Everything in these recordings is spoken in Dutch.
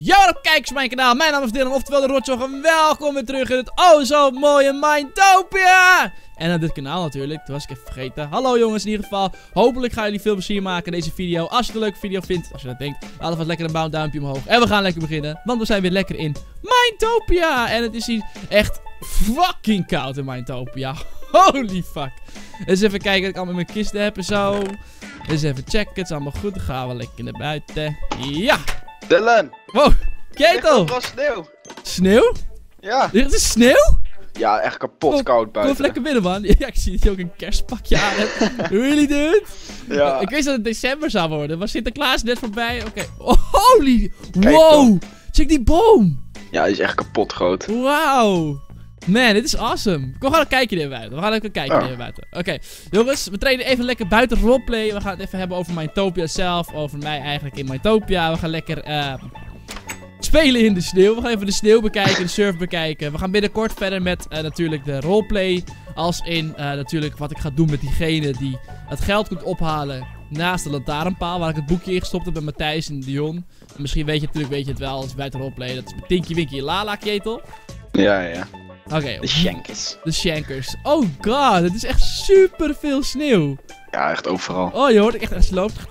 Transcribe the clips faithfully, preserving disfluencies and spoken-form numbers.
Yo, kijkers op mijn kanaal. Mijn naam is Dylan, oftewel de Rotjoch. En welkom weer terug in het oh zo mooie Minetopia. En op dit kanaal natuurlijk, dat was ik even vergeten. Hallo jongens, in ieder geval. Hopelijk gaan jullie veel plezier maken in deze video. Als je het een leuke video vindt, als je dat denkt, laat alvast lekker een blauw duimpje omhoog. En we gaan lekker beginnen, want we zijn weer lekker in Minetopia. En het is hier echt fucking koud in Minetopia. Holy fuck. Eens even kijken dat ik allemaal mijn kisten heb en zo. Eens even checken, het is allemaal goed. Dan gaan we lekker naar buiten. Ja. Dylan! Wow, Ketel! Er sneeuw. Sneeuw? Ja. Ligt er sneeuw? Ja, echt kapot koud Kom buiten. even lekker binnen, man. Ja, ik zie dat je ook een kerstpakje aan hebt. Really, dude? Ja. Ik wist dat het december zou worden. Was Sinterklaas net voorbij? Oké. Okay. Oh, holy! Kijk Wow! dan. Check die boom! Ja, die is echt kapot groot. Wauw! Man, dit is awesome. Kom, gaan een kijkje naar buiten. We gaan even kijken Oh. naar buiten. Oké, okay. Jongens, we trainen even lekker buiten roleplay. We gaan het even hebben over Minetopia zelf. Over mij eigenlijk in Minetopia. We gaan lekker uh, spelen in de sneeuw. We gaan even de sneeuw bekijken, de surf bekijken. We gaan binnenkort verder met uh, natuurlijk de roleplay. Als in uh, natuurlijk wat ik ga doen met diegene die het geld kunt ophalen naast de lantaarnpaal. Waar ik het boekje in gestopt heb met Matthijs en Dion. En misschien weet je natuurlijk weet je het wel als buiten roleplay. Dat is met Tinky Winky en Lala, Ketel. Ja, ja. Oké. Okay. De shankers. De shankers. Oh god, het is echt super veel sneeuw. Ja, echt overal. Oh, je hoort ik echt als je loopt.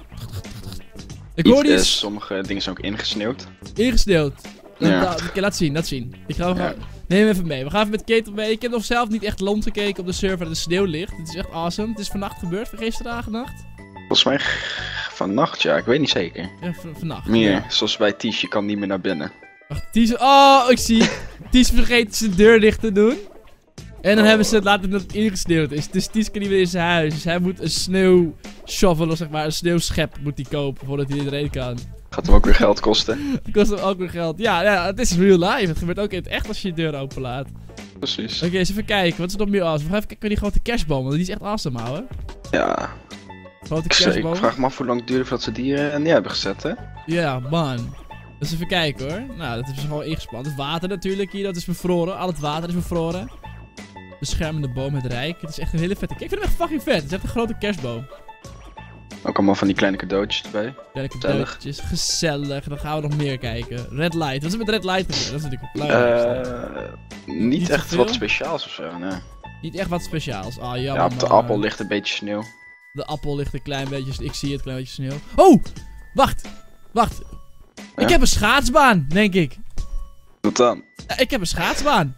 Ik hoor die Iets, uh, is sommige dingen zijn ook ingesneeuwd. ingesneeuwd. Ja. Oké, laat zien, laat zien. Ik ga Ja. Neem hem even mee. We gaan even met Ketel mee. Ik heb nog zelf niet echt rondgekeken op de server waar de sneeuw ligt. Het is echt awesome. Het is vannacht gebeurd, van gisteravond nacht. Volgens mij g- vannacht, ja, ik weet niet zeker. Ja, van, vannacht. Meer, Ja. zoals bij Ties, je kan niet meer naar binnen. Wacht, Ties. Oh, ik zie. Ties vergeet zijn deur dicht te doen. En dan Oh. hebben ze het laten dat het ingesneeuwd is. Dus Ties kan niet meer in zijn huis. Dus hij moet een sneeuwshovel, of zeg maar, een sneeuwschep moet hij kopen voordat hij erin kan. Gaat hem ook weer geld kosten. Dat kost hem ook weer geld. Ja, ja, het is real life. Het gebeurt ook in het echt als je je deur openlaat. Precies. Oké, eens even kijken. Wat is er nog meer awesome? We gaan even kijken naar die grote kerstboom. Want die is echt awesome, ouwe. Ja. Grote Ik, ik kerstboom. vraag me af hoe lang het duurde voordat ze die uh, neer hebben gezet, hè? Ja, man. Dus even kijken hoor. Nou, dat is gewoon ingespand. Het water natuurlijk hier, dat is bevroren. Al het water is bevroren. Beschermende boom, het rijk. Het is echt een hele vette. Kijk, ik vind hem echt fucking vet. Het is echt een grote kerstboom. Ook allemaal van die kleine cadeautjes erbij. Kleine Gezellig. cadeautjes. Gezellig. Dan gaan we nog meer kijken. Red light. Wat is er met red light gebeurd? Dat is natuurlijk het belangrijkste. Uh, niet, Niet echt zoveel? wat speciaals of zo, nee. Niet echt wat speciaals. Ah, jammer. Ja, op de man. appel ligt een beetje sneeuw. De appel ligt een klein beetje. Ik zie het, een klein beetje sneeuw. Oh! Wacht! Wacht! Ja? Ik heb een schaatsbaan, denk ik. Wat dan? Ja, ik heb een schaatsbaan.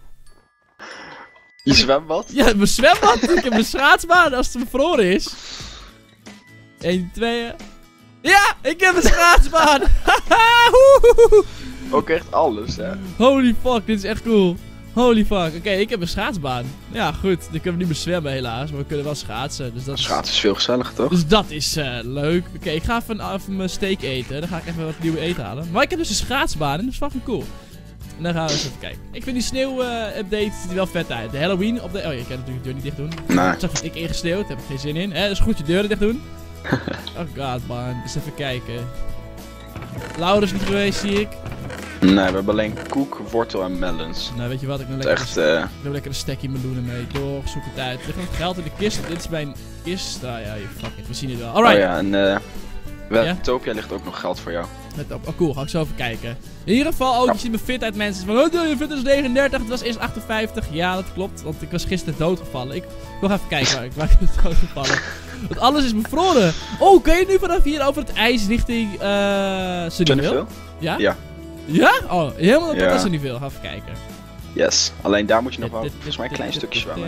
Je zwembad? Ja, mijn zwembad. Ik heb een schaatsbaan als het bevroren is. Eén, twee. Ja, ik heb een schaatsbaan. Ook echt alles, hè? Holy fuck, dit is echt cool. Holy fuck. Oké, okay, ik heb een schaatsbaan. Ja, goed. Dan kunnen we niet meer zwemmen helaas, maar we kunnen wel schaatsen. Dus dat is... Schaatsen is veel gezelliger, toch? Dus dat is uh, leuk. Oké, okay, ik ga even, even mijn steak eten. Dan ga ik even wat nieuwe eten halen. Maar ik heb dus een schaatsbaan en dat is fucking cool. En dan gaan we eens even kijken. Ik vind die sneeuw-update uh, ziet er wel vet uit. De Halloween op de... Oh, je kan natuurlijk de deur niet dicht doen. Nee. Ik zag dat ik ingesneeuwd. Daar heb ik geen zin in. Hè? Dus goed je deuren dicht doen. Oh god, man. Dus even kijken. Laura is niet geweest, zie ik. Nee, we hebben alleen koek, wortel en melons. Nou, weet je wat? Ik neem Het lekker, is een, echt, uh... ik neem lekker een stekje meloenen mee. Toch, zoek het uit. Er ligt nog geld in de kist. Dit is mijn kist. Ah ja, fuck it. We zien het wel. Alright. Oh ja, en uh... Ja? Webtopia ligt ook nog geld voor jou. Let op. Oh cool, ga ik zo even kijken. In ieder geval ook, je ziet mijn fitheid mensen. Van, oh, je fitness is negenendertig, het was eerst achtenvijftig. Ja, dat klopt, want ik was gisteren doodgevallen. Ik wil even kijken waar ik, waar ik ben doodgevallen. Want alles is bevroren. Oh, kun je nu vanaf hier over het ijs richting uh, Sunnyvale? Ja? Ja. Ja? Oh, helemaal tot Ja. naar Sunnyvale. Ga even kijken. Yes. Alleen daar moet je nog wel volgens mij een klein stukje zwemmen.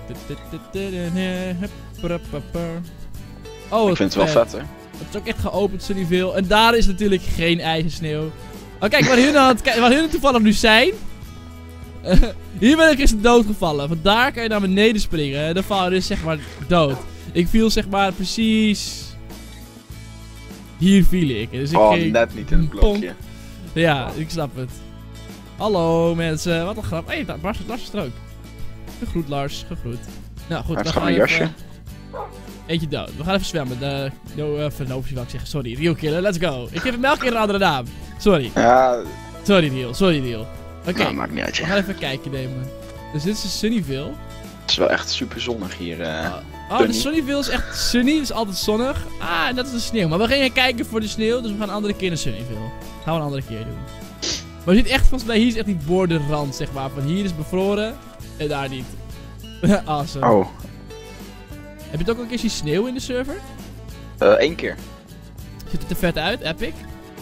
Oh, Ik vind het wel vet, hè? Het is ook echt geopend, Sunnyvale. En daar is natuurlijk geen ijs en sneeuw. Oh, kijk, waar hun, aan het, waar hun toevallig nu zijn. Uh, hier ben ik eens doodgevallen. Van daar kan je naar beneden springen. En dan val je dus zeg maar dood. Ik viel zeg maar precies... Hier viel ik. Dus ik Oh, ging... net niet in het blokje. Ja, ik snap het. Hallo mensen, wat een grap. Hé, hey, Lars, Lars is er ook. Gegroet Lars, gegroet. Nou goed, Hij dan heeft gaan gewoon we een even... jasje. Eentje dood. We gaan even zwemmen. De... No, uh, Vernoopje wil ik zeggen. Sorry, Real Killer, let's go. Ik geef hem elke keer een andere naam. Sorry. Ja, Sorry Real, sorry Real. Oké, okay. Nou, maakt niet uit, we ja. gaan even een kijkje nemen. Dus dit is Sunnyvale. Het is wel echt super zonnig hier. Uh, Oh, oh de Sunnyvale is echt sunny, is altijd zonnig. Ah, en dat is de sneeuw. Maar we gaan kijken voor de sneeuw, dus we gaan een andere keer naar Sunnyvale. Gaan we een andere keer doen. Maar je ziet echt, volgens mij, hier is echt die borderrand, zeg maar. Van hier is bevroren en daar niet. Awesome. Oh. Heb je het ook al een keer zien sneeuw in de server? Uh, Eén keer. Ziet het er vet uit, Epic?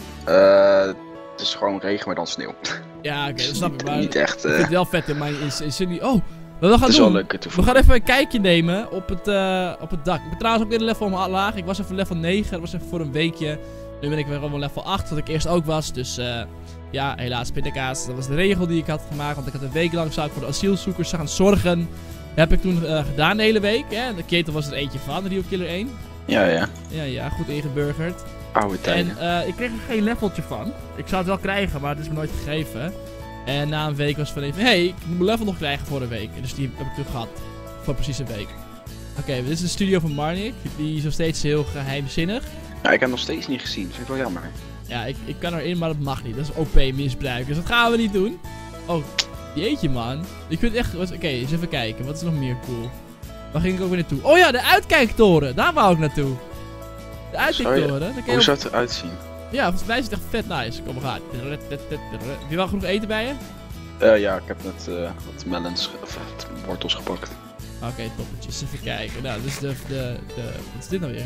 Uh, het is gewoon regen, maar dan sneeuw. Ja, oké, okay, dat snap ik. Maar niet echt. Uh... Ik vind het wel vet in mijn in, in Sydney. Oh, wat we gaan het is doen. wel leuk. We gaan even een kijkje nemen op het, uh, op het dak. Ik ben trouwens ook weer een level laag. Ik was even level negen, dat was even voor een weekje. Nu ben ik weer gewoon level acht, wat ik eerst ook was. Dus uh, ja, helaas pindakaas. Dat was de regel die ik had gemaakt. Want ik had een week lang zou ik voor de asielzoekers gaan zorgen. Dat heb ik toen uh, gedaan de hele week. Hè? De ketel was er eentje van, de Rio Killer één. Ja, ja. Ja, ja, goed ingeburgerd. Oude tijden. En uh, ik kreeg er geen leveltje van. Ik zou het wel krijgen, maar het is me nooit gegeven. En na een week was het van even, hey, ik moet mijn level nog krijgen voor een week. En dus die heb ik toen gehad. Voor precies een week. Oké, okay, dit is de studio van Marnik. Die is nog steeds heel geheimzinnig. Ja, ik heb hem nog steeds niet gezien. Dat vind ik wel jammer. Ja, ik, ik kan erin, maar dat mag niet. Dat is O P misbruik. Dus dat gaan we niet doen. Oh, jeetje man. Ik vind het echt... Oké, okay, eens even kijken. Wat is nog meer cool? Waar ging ik ook weer naartoe? Oh ja, de uitkijktoren. Daar wou ik naartoe. De uitkijktoren. Je... Hoe zou het eruit zien? Ja, volgens mij is het echt vet nice. Kom, we gaan. Heb je wel genoeg eten bij je? Uh, ja, ik heb net uh, wat melons, of wat wortels gepakt. Oké, okay, toppetjes. Even kijken. Nou, dus de, de, de... Wat is dit nou weer?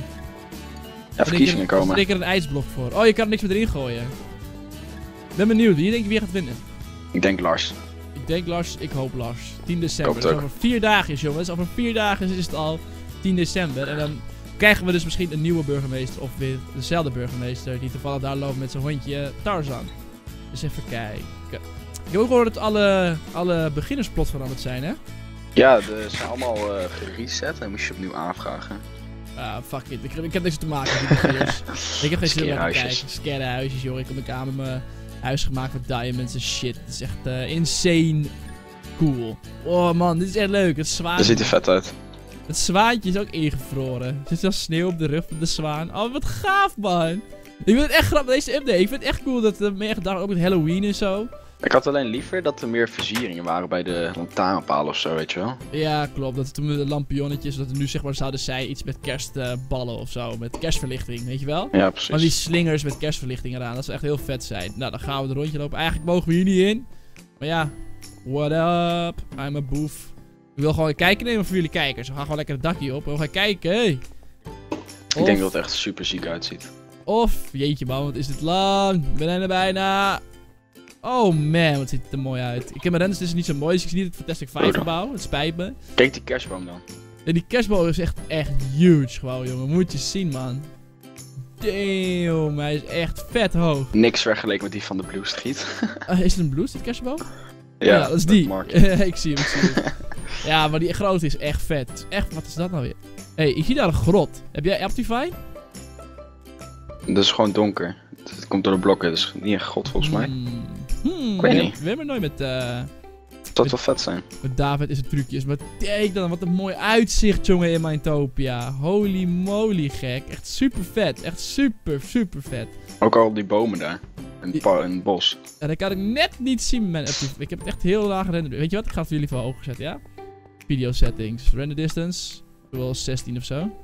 Ja, verkiezingen komen. Er is er een ijsblok voor. Oh, je kan er niks meer erin gooien. Ik ben benieuwd. Wie denk je wie gaat winnen? Ik denk Lars. Ik denk Lars. Ik hoop Lars. tien december. Dus over vier dagen is, jongens. Over vier dagen is het al tien december. En dan krijgen we dus misschien een nieuwe burgemeester. Of weer dezelfde burgemeester. Die toevallig daar loopt met zijn hondje Tarzan. Dus even kijken. Ik heb ook gehoord dat alle, alle beginnersplots veranderd zijn, hè? Ja, ze zijn allemaal uh, gereset en moest je opnieuw aanvragen. Ah, fuck it. Ik, ik heb niks te maken met die beginners. Ik heb geen zin om te kijken. Scare huisjes, joh. Ik heb mijn kamer mijn huis gemaakt met diamonds en shit. Het is echt uh, insane cool. Oh man, dit is echt leuk. Het zwaantje. Dat ziet er vet uit. Het zwaantje is ook ingevroren. Er zit zelfs sneeuw op de rug van de zwaan. Oh, wat gaaf, man. Ik vind het echt grappig, deze update. Ik vind het echt cool dat er meer gedaan ook met Halloween en zo. Ik had alleen liever dat er meer versieringen waren bij de lantaarnpalen of zo, weet je wel. Ja, klopt. Dat toen de lampionnetjes, dat er nu zeg maar zouden zij iets met kerstballen uh, of zo. Met kerstverlichting, weet je wel? Ja, precies. Maar die slingers met kerstverlichting eraan, dat zou echt heel vet zijn. Nou, dan gaan we er rondje lopen. Eigenlijk mogen we hier niet in. Maar ja, what up? I'm a boef. Ik wil gewoon een kijkje nemen voor jullie kijkers. We gaan gewoon lekker het dakje op en we gaan kijken, hey. Of, ik denk dat het echt super ziek uitziet. Of, jeetje man, wat is dit lang? Ik ben er bijna. Oh man, wat ziet het er mooi uit. Ik heb mijn renders dus niet zo mooi, dus ik zie niet het Fantastic vijf gebouw. Het spijt me. Kijk die kerstboom dan. Ja, die kerstboom is echt, echt huge gewoon, jongen. Moet je zien, man. Damn, hij is echt vet hoog. Niks vergeleken met die van de Blue Street. uh, is het een Blue Street kerstboom? Ja, oh, ja, dat is die. ik zie hem, ik zie hem. Ja, maar die grote is echt vet. Is echt, wat is dat nou weer? Hé, hey, ik zie daar een grot. Heb jij Optifine? Dat is gewoon donker. Het komt door de blokken, dus niet een god volgens mij. Hmm. Hmm, ik weet we, niet. We hebben nooit met... Uh, dat wel vet zijn. Met David is het trucjes. Maar kijk dan, wat een mooi uitzicht, jongen, in Mindtopia. Holy moly, gek. Echt super vet. Echt super, super vet. Ook al die bomen daar. En die... een bos. En dat kan ik net niet zien met mijn Ik heb het echt heel laag gerenderd. Weet je wat? Ik ga het voor jullie voor ogen zetten, ja? Video settings. Render distance. Wel zestien of zo.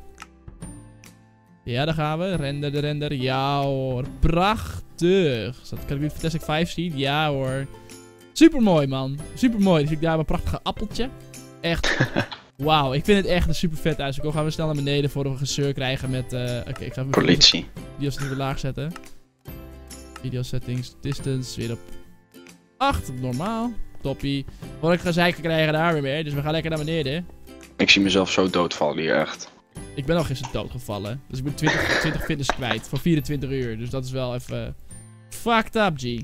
Ja, daar gaan we. Render de render. Ja hoor. Prachtig. Kan ik nu Fantastic vijf zien? Ja hoor. Super mooi, man. Super mooi. Dan zie ik daar mijn prachtige appeltje. Echt. Wauw. Ik vind het echt een super vet uit. Dus gaan we snel naar beneden voordat we gezeur krijgen met... Uh, Oké, okay, ik ga even politie. Video's nu weer laag zetten. Video settings. Distance. Weer op acht. Normaal. Toppie. Voordat ik ga zeiken krijgen daar weer meer. Dus we gaan lekker naar beneden. Ik zie mezelf zo doodvallen hier echt. Ik ben al gisteren doodgevallen. Dus ik ben twintig, twintig fitness kwijt. Voor vierentwintig uur. Dus dat is wel even... Fucked up, G.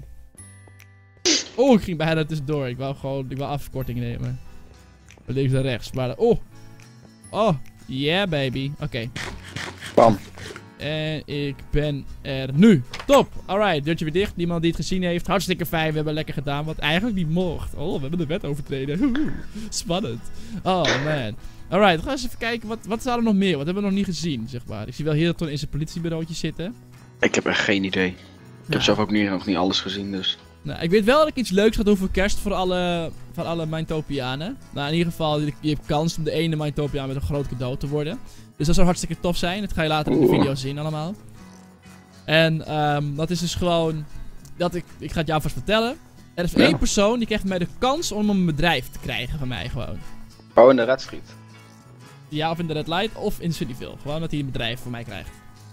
Oh, ik ging bijna tussendoor. Ik wou gewoon... Ik wou afkorting nemen. Van links naar rechts. Maar... Oh. Oh. Yeah, baby. Oké. Okay. Bam. En ik ben er nu. Top. Alright. Deurtje weer dicht. Niemand die het gezien heeft. Hartstikke fijn. We hebben lekker gedaan. Wat eigenlijk niet mocht. Oh, we hebben de wet overtreden. Spannend. Oh, man. Alright, we gaan eens even kijken, wat, wat zou er nog meer? Wat hebben we nog niet gezien, zeg maar. Ik zie wel Hilton in zijn politiebureautje zitten. Ik heb echt geen idee. Ik nou. heb zelf ook niet, nog niet alles gezien, dus... Nou, ik weet wel dat ik iets leuks ga doen voor kerst voor alle, voor alle Mindtopianen. Nou, in ieder geval, je, je hebt kans om de ene Mindtopiaan met een groot cadeau te worden. Dus dat zou hartstikke tof zijn. Dat ga je later in de video zien allemaal. En um, dat is dus gewoon... dat ik, ik ga het jou vast vertellen. Er is Ja. één persoon die krijgt mij de kans om een bedrijf te krijgen van mij gewoon. Oh, in de Red Street. Ja, of in de Red Light of in Sunnyville. Gewoon dat hij een bedrijf van mij krijgt.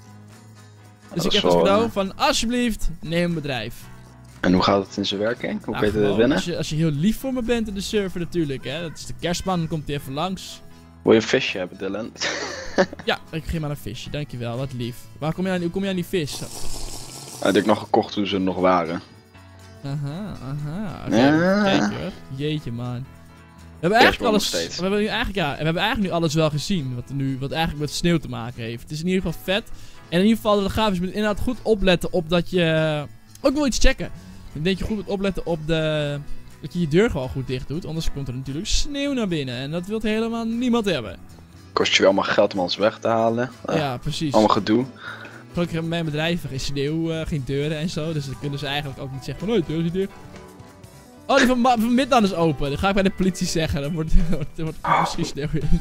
Dus dat ik is heb als wel, cadeau eh, van alsjeblieft, neem een bedrijf. En hoe gaat het in zijn werking? Hoe Nou, kun je het gewoon, winnen? Als je, als je heel lief voor me bent in de server natuurlijk, hè. Dat is de kerstman, dan komt hij even langs. Wil je een visje hebben, Dylan? Ja, ik geef maar een visje, dankjewel, wat lief. Waar kom je aan, hoe kom je aan die vis? Dat had ik nog gekocht toen ze er nog waren. Aha, aha. Oké, Ja. kijk hoor. Jeetje man. We hebben eigenlijk Kerstboom nog alles. steeds. We hebben nu eigenlijk, ja, we hebben eigenlijk nu alles wel gezien. Wat, er nu, wat eigenlijk met sneeuw te maken heeft. Het is in ieder geval vet. En in ieder geval, de gaaf is, je moet inderdaad goed opletten op dat je. Ook wel iets checken. Ik denk je goed moet opletten op de. Dat je je deur gewoon goed dicht doet. Anders komt er natuurlijk sneeuw naar binnen. En dat wil helemaal niemand hebben. Kost je wel allemaal geld om alles weg te halen. Ah, Ja, precies. Allemaal gedoe. Gelukkig hebben mijn bedrijven geen sneeuw, uh, geen deuren en zo. Dus dan kunnen ze eigenlijk ook niet zeggen van, oh, de deur is niet dicht. Oh, die van, van Midland is open. Dan ga ik bij de politie zeggen. Dan wordt er wordt misschien sneeuw in.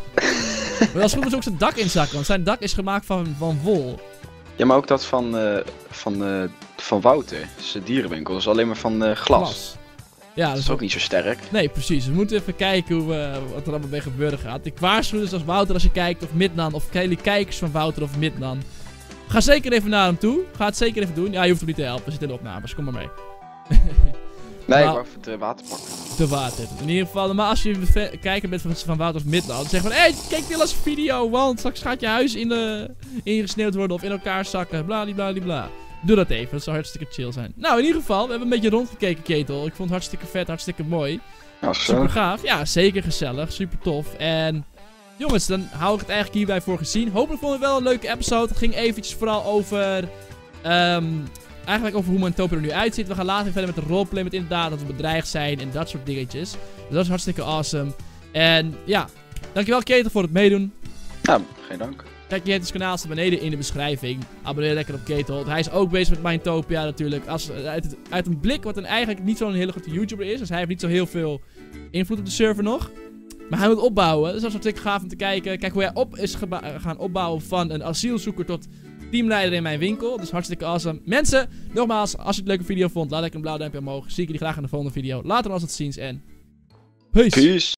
Maar als het goed is ook zijn dak inzakken. Want zijn dak is gemaakt van, van wol. Ja, maar ook dat van, eh, van, eh, van Wouter. Zijn dierenwinkel. Dat is alleen maar van eh, glas. Ja, Dat is ook niet zo sterk. Nee, precies. We moeten even kijken hoe, uh, wat er allemaal mee gebeuren gaat. Ik waarschuw dus als Wouter als je kijkt of Midland. Of jullie kijkers van Wouter of Midland. Ga zeker even naar hem toe. Ga het zeker even doen. Ja, je hoeft hem niet te helpen. We zitten in de opnames. Kom maar mee. Nee, ik Maar- wou even het eh, water pakken. Te water. In ieder geval, maar als je ve- kijker bent van, van Wouter of Midland, zeg van, hé, hey, kijk dit als video, want straks gaat je huis in de, ingesneeuwd worden of in elkaar zakken, bladibladibla. Doe dat even, dat zou hartstikke chill zijn. Nou, in ieder geval, we hebben een beetje rondgekeken, Ketel. Ik vond het hartstikke vet, hartstikke mooi. Ja, Super zo. gaaf. Ja, zeker gezellig, super tof. En jongens, dan hou ik het eigenlijk hierbij voor gezien. Hopelijk vond je het wel een leuke episode. Het ging eventjes vooral over... ehm, Eigenlijk over hoe mijn Topia er nu uitziet. We gaan later verder met de roleplay. Met inderdaad dat we bedreigd zijn en dat soort dingetjes. Dus dat is hartstikke awesome. En ja, dankjewel Ketel voor het meedoen. Ja, geen dank. Kijk, je hebt het kanaal staat beneden in de beschrijving. Abonneer lekker op Ketel. Hij is ook bezig met Mindtopia natuurlijk. Als, uit, het- uit een blik wat een eigenlijk niet zo'n hele grote YouTuber is. Dus hij heeft niet zo heel veel invloed op de server nog. Maar hij moet opbouwen. Dus dat is hartstikke gaaf om te kijken. Kijk hoe hij op is geba- gaan opbouwen van een asielzoeker tot teamleider in mijn winkel. Dus hartstikke awesome. Mensen, nogmaals, als je het een leuke video vond, laat lekker een blauw duimpje omhoog. Zie ik jullie graag in de volgende video. Later als het ziens en... Peace! Peace.